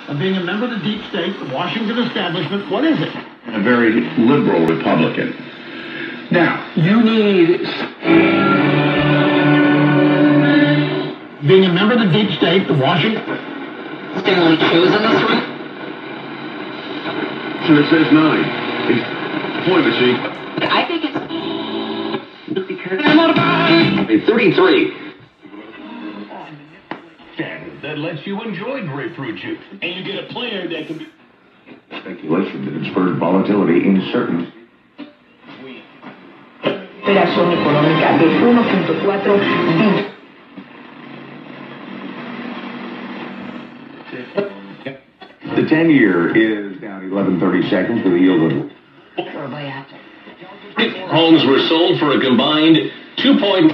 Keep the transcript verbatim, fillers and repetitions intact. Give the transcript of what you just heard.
of being a member of the deep state, the Washington establishment? What is it? A very liberal Republican. Now, You need... Being a member of the deep state, the Washington... Stanley Choose in this room? so it says nine. It's point machine. I think it's... It's thirty-three. That lets you enjoy grapefruit juice. And you get a player that can be... Speculation that it spurred volatility in certain... Operación económica de uno punto cuatro billones. The ten-year is down eleven thirty-seconds with a yield of... Homes were sold for a combined two point...